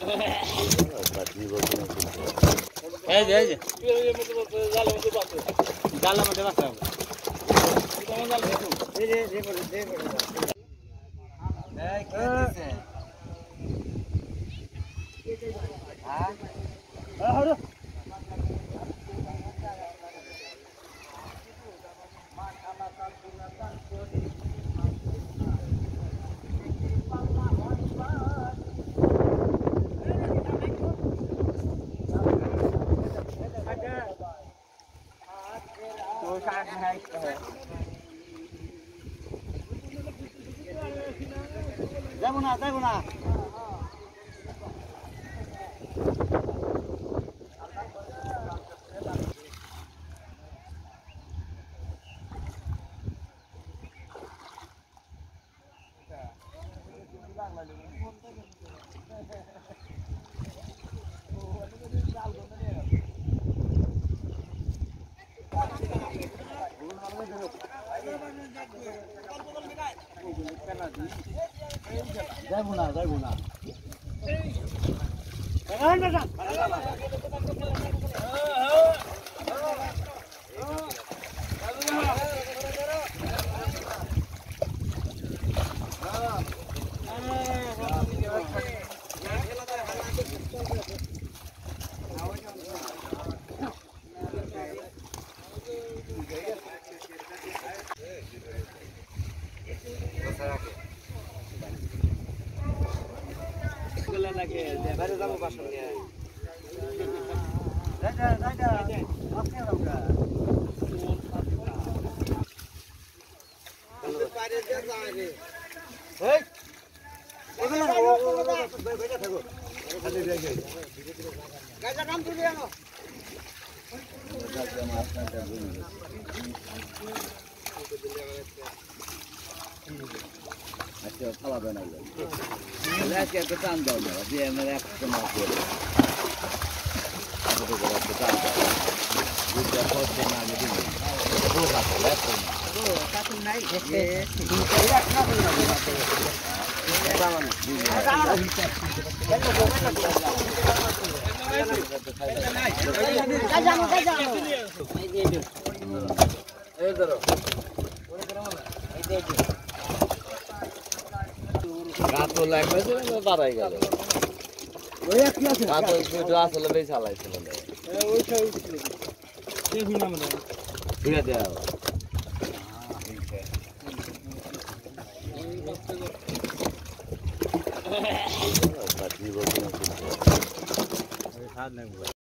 এই যে জালের মধ্যে বাঁচা যাবো না যাইবো না বাইরে যাবো বাসন নিয়ে আচ্ছা খাওয়াবে না আজকে একটা টান দাও না দিয়ে আমার একটা মাছ দিয়ে টান দাও দুধটা পড়ছে না আমি দিন রাত লাগবে বাড়াই গেল আসলে বেশ চালাইছিল ঠিক আছে